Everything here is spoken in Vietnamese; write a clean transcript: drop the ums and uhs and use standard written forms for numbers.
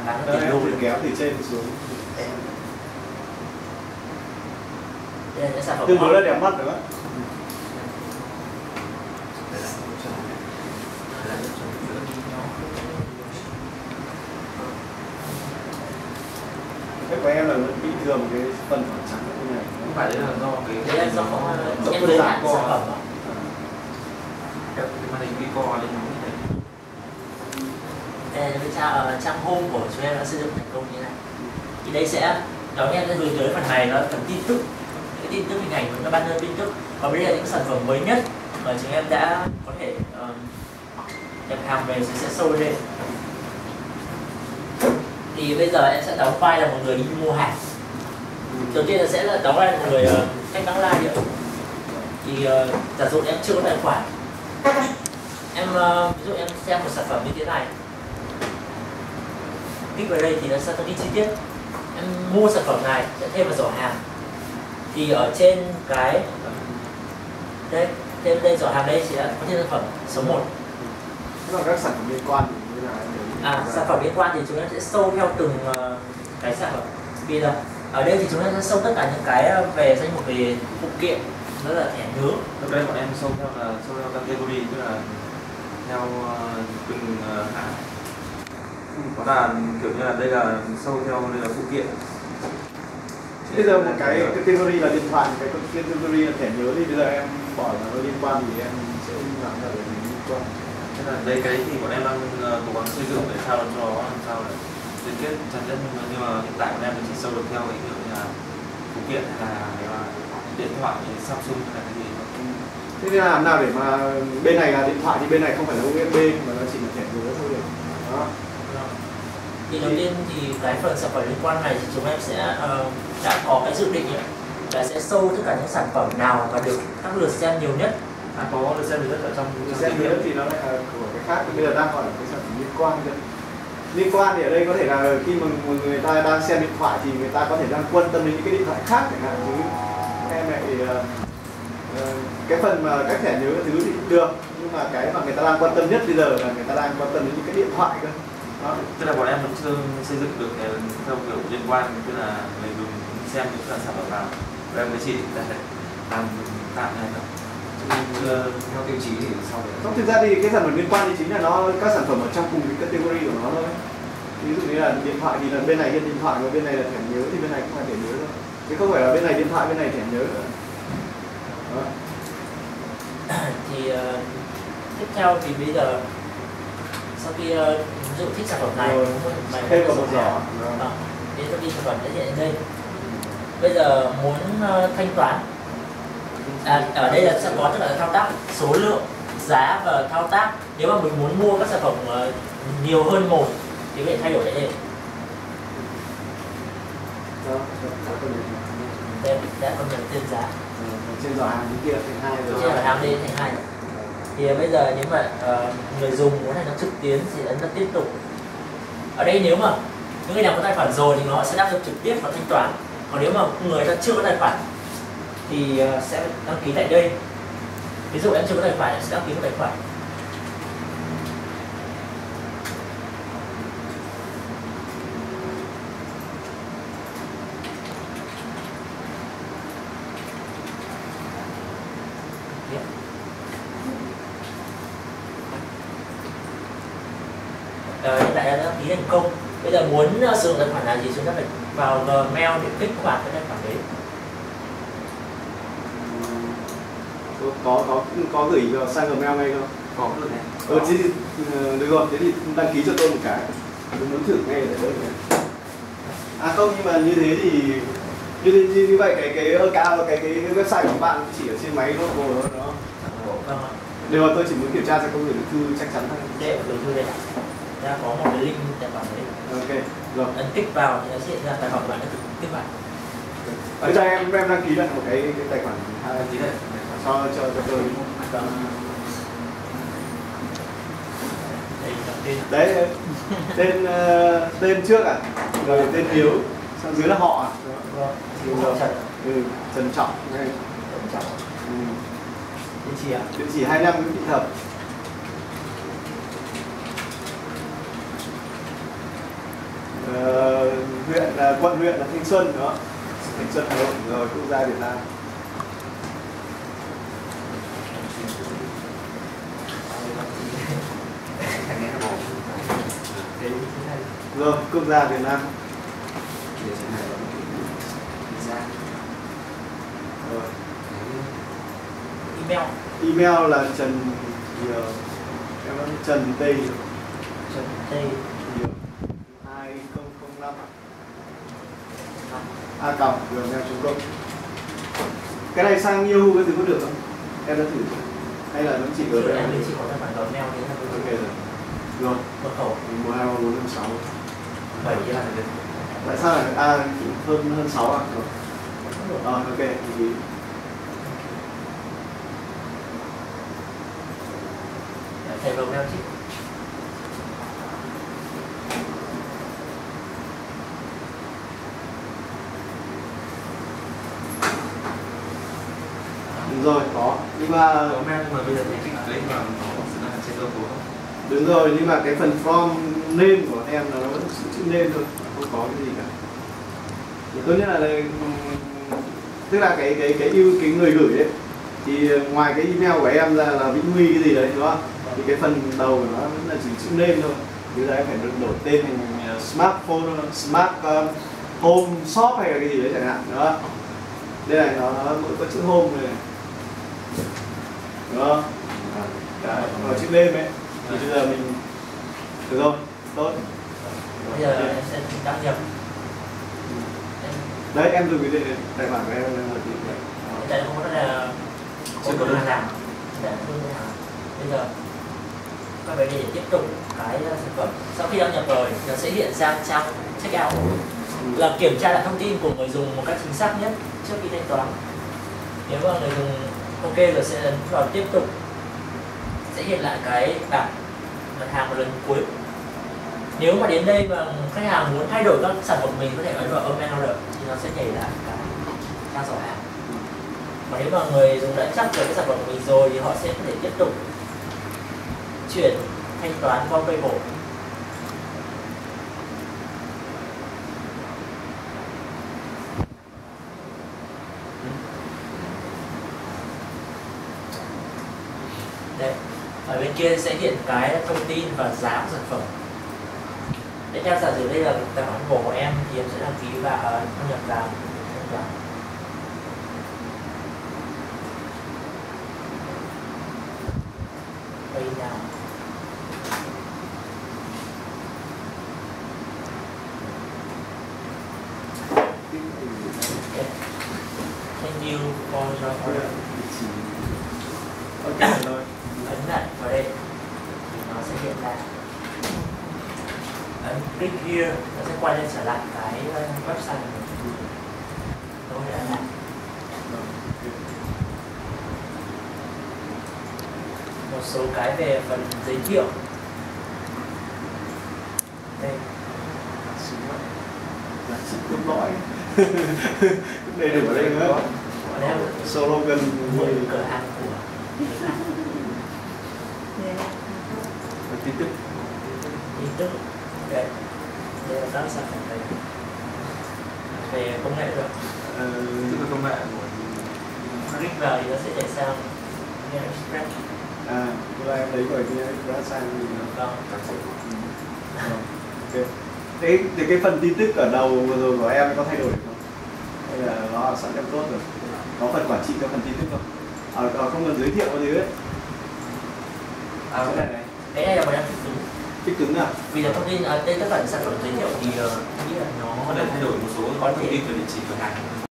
bán nó tiền đô kéo từ trên xuống. Đây là những sản phẩm tương đối là đẹp mắt đúng không? Cái của em là bị thường cái phần trắng như này. Không phải đấy là do cái đấy là do em giới hạn sản phẩm đó. Cái màn hình vi co lên nó như thế. Đây là trang home của chúng em đã xây dựng thành công như thế này. Thì đây sẽ đón em sẽ hướng tới phần này nó phần tin tức, cái tin tức hình ảnh của các banner tin tức. Và đây là những sản phẩm mới nhất mà chúng em đã có thể nhập hàng về sẽ show lên. Thì bây giờ em sẽ đóng vai là một người đi mua hàng. Đầu tiên là sẽ là đóng vai là một người khách vãng lai nữa. Thì giả dụ em chưa có tài khoản, em ví dụ em xem một sản phẩm như thế này, kích vào đây thì nó sẽ thông tin chi tiết. Em mua sản phẩm này sẽ thêm vào giỏ hàng. Thì ở trên cái đây, thêm đây giỏ hàng đây sẽ có thêm sản phẩm số 1. Thế còn các sản phẩm liên quan như là sản phẩm liên quan thì chúng ta sẽ show theo từng cái sản phẩm. Vì là ở đây thì chúng ta sẽ show tất cả những cái về danh mục về phụ kiện, đó là thẻ nhớ. Lúc đây bọn em show theo category, tức là theo từng hãng. Có là kiểu như là đây là show theo đây là phụ kiện. bây giờ một cái category là điện thoại, cái category là thẻ nhớ, thì bây giờ em bỏ là nó liên quan thì em sẽ làm ra để mình liên quan. Thế là đây cái thì bọn em đang cố gắng xây dựng để sao cho nó làm sao để liên kết chặt nhất, nhưng mà hiện tại bọn em chỉ sâu được theo cái kiểu như là phụ kiện hay là điện thoại Samsung hay là cái gì thôi. Thế nên làm nào để mà bên này là điện thoại thì bên này không phải là USB mà nó chỉ là thẻ nhớ thôi được. Đó. Thì đầu tiên thì cái phần sản phẩm liên quan này thì chúng em sẽ đã có cái dự định là sẽ show tất cả những sản phẩm nào và được các lượt xem nhiều nhất. Có lượt xem nhiều nhất ở trong xem nhiều nhất thì nó lại là của cái khác. Bây giờ đang hỏi cái sản phẩm liên quan nữa. Liên quan thì ở đây có thể là khi mà người ta đang xem điện thoại thì người ta có thể đang quan tâm đến những cái điện thoại khác chẳng hạn, chứ em lại cái phần mà các thẻ nhớ thứ thì được, nhưng mà cái mà người ta đang quan tâm nhất bây giờ là người ta đang quan tâm đến những cái điện thoại cơ. Đó. Tức là bọn em vẫn chưa xây dựng được theo kiểu liên quan, tức là người dùng xem những sản phẩm nào và em mới chỉ làm tạm này thôi. Theo tiêu chí thì sau đấy. Không, thực ra thì cái sản phẩm liên quan thì chính là nó các sản phẩm ở trong cùng cái category của nó thôi. Ví dụ như là điện thoại thì là bên này hiện điện thoại và bên này là thẻ nhớ thì bên này cũng phải thẻ nhớ thôi. Chứ không phải là bên này điện thoại bên này thẻ nhớ nữa. Đó. Thì tiếp theo thì bây giờ sau khi ví dụ thích sản phẩm này thêm vào một giỏ. Thì sau khi sản phẩm đã hiện lên, bây giờ muốn thanh toán, ở đây là sẽ có tất cả các thao tác số lượng, giá và thao tác. Nếu mà mình muốn mua các sản phẩm nhiều hơn một thì có thể thay đổi tại đây. Đây đã có nhận tên giá. Trên giỏ hàng kia thành 2 rồi. Trên giỏ hàng đây thành 2. Thì bây giờ nếu mà người dùng muốn hành động trực tuyến thì ấn vào tiếp tục. Ở đây nếu mà những người nào có tài khoản rồi thì nó sẽ đáp ứng trực tiếp vào thanh toán. Còn nếu mà người ta chưa có tài khoản thì sẽ đăng ký tại đây. Ví dụ em chưa có tài khoản sẽ đăng ký một tài khoản. Hiện tại đã đăng ký thành công. Bây giờ muốn sử dụng tài khoản nào thì chúng ta phải vào Gmail để kích hoạt cái tài khoản đấy. Có gửi vào sang Gmail ngay không? Có được này. Thì được rồi, thế thì đăng ký cho tôi một cái. Tôi muốn thử ngay ở đây. Không, nhưng mà như thế thì như vậy cái account cái website của các bạn chỉ ở trên máy local đó. Vâng. Điều mà tôi chỉ muốn kiểm tra xem có gửi được thư chắc chắn thôi. Đây gửi thư đây. Đã có một cái link tài khoản đấy. Ok, rồi. Ấn kích vào thì nó sẽ hiện ra tài khoản của bạn đã kích hoạt. Bây giờ em đăng ký lại một cái tài khoản Đăng ký này cho tôi. Đấy, tên trước rồi tên Hiếu, sau dưới là họ. Trần Trọng. Địa chỉ 25 Nguyễn Thị Thập. quận huyện là Thanh Xuân đó, Thanh Xuân Hà Nội, rồi quốc gia Việt Nam. Rồi quốc gia Việt Nam. Rồi. Email. Email là Trần Trần Tây Trần Tây 2005 @gmail.com. Cái này sang Yahoo cái thứ có được không? Em đã thử hay là nó chỉ ở đây? Em chỉ có tài khoản Gmail thì em Ok rồi. Rồi. mật khẩu 12456 7 là được. Tại sao lại hơn 6 à? Ok. Thầy vào mail chứ. Đúng rồi, có. Nhưng mà Có mail nhưng mà bây giờ thì kích đấy mà nó sẽ là trên đâu không? đúng rồi, nhưng mà cái phần form name của em là nó vẫn chữ name thôi, không có cái gì cả. Thì tốt nhất là tức là cái người gửi ấy thì ngoài cái email của em ra là Vĩnh Huy cái gì đấy đúng không? Thì cái phần đầu của nó vẫn là chỉ chữ name thôi. Bây giờ em phải đổi tên thành smartphone, smart home shop hay là cái gì đấy chẳng hạn, đúng không? Đây này nó có chữ home này, đúng không? Đấy, có chữ name ấy. Thì bây giờ mình được rồi, tốt. Bây giờ em sẽ đăng nhập. Đấy em dùng cái tài khoản của em là gì vậy? Tại không có là không được làm. Bây giờ các bạn để tiếp tục cái sản phẩm. Sau khi đăng nhập rồi nó sẽ hiện ra trang checkout, là kiểm tra lại thông tin của người dùng một cách chính xác nhất trước khi thanh toán. Nếu mà người dùng ok rồi sẽ ấn vào tiếp tục, sẽ hiện lại cái bảng mặt hàng một lần cuối. Nếu mà đến đây mà khách hàng muốn thay đổi các sản phẩm mình có thể ấn vào amend order thì nó sẽ nhảy lại cái trang giỏ hàng. Và nếu mà người dùng đã chắc về cái sản phẩm của mình rồi thì họ sẽ có thể tiếp tục chuyển thanh toán qua PayPal. Đây, ở bên kia sẽ hiện cái thông tin và giá của sản phẩm. Để theo giả sử đây là tài khoản của em thì em sẽ đăng ký và đăng nhập vào thanh toán. Pay now. Thank you for your order. Ok rồi. Ấn lại vào đây thì nó sẽ hiện ra. Ấn click here nó sẽ quay lên trở lại cái website của mình. Tôi đã làm một số cái về phần giới thiệu. Đây Là sự cốt lõi. Đây được ở đây nữa. ở đây Slogan một cửa hàng của tin tức. tin tức. Đây là các sản phẩm này về công nghệ rồi. Tức là công nghệ của Click vào thì nó sẽ nhảy sang Express. Hôm nay em lấy bởi cái Express sang gì nữa. Vâng. Ok. Thế thì cái phần tin tức ở đầu vừa rồi của em có thay đổi không? Hay là nó sẵn em tốt rồi? Có phần quản trị cho phần tin tức không? Không cần giới thiệu có gì hết. Cái này này. Cái này là một em thích cứng. Thích cứng à? Vì là thông tin đây tất cả những sản phẩm giới thiệu thì nghĩ là nó có thể thay đổi một số thông tin về địa chỉ cửa hàng.